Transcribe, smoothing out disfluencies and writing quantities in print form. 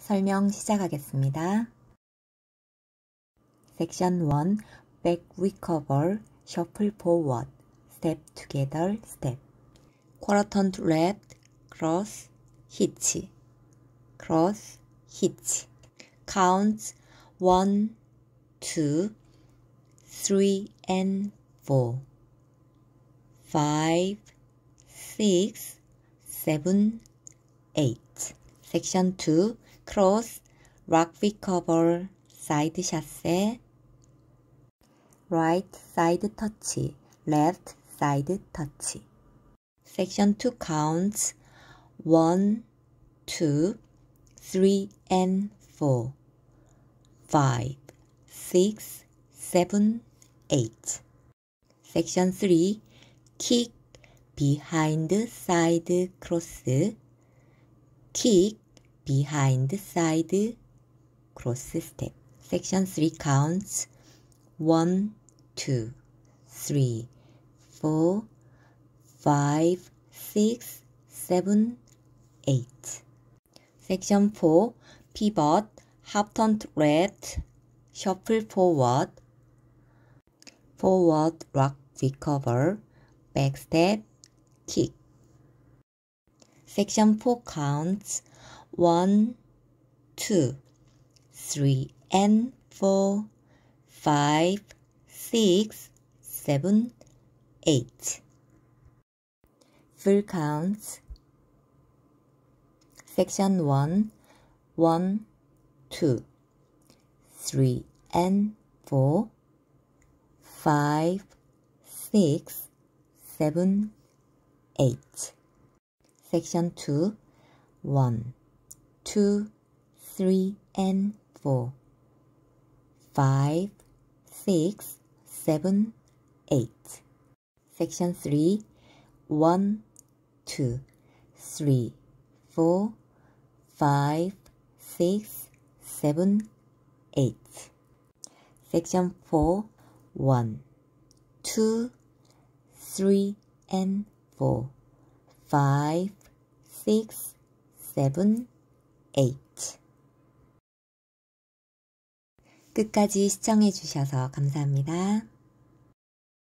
설명 시작하겠습니다. Section 1. Back recover, shuffle forward, step together, step. Quarter turn to left, cross, hitch, cross, hitch. Counts 1, 2, 3 and 4, 5, 6, 7, 8. Section 2. Cross, rock recover, side chasse, right side touch, left side touch. Section 2 counts 1, 2, 3 and 4, 5, 6, 7, 8. Section 3 kick behind side cross, kick behind side cross step. Section 3 counts 1, 2, 3, 4, 5, 6, 7, 8. Section 4 pivot, half turn to left, shuffle forward, forward rock recover, back step, kick. Section 4 counts 1, 2, 3 and 4, 5, 6, 7, 8. Full counts. Section 1, 1, 2, 3 and 4, 5, 6, 7, 8. Section 2, 1, 2, 3 and 4, 5, 6, 7, 8. Section 3, 1, 2, 3, 4, 5, 6, 7, 8. Section 4, 1, 2, 3 and 4, 5, 6, 7, 8. 끝까지 시청해 주셔서 감사합니다.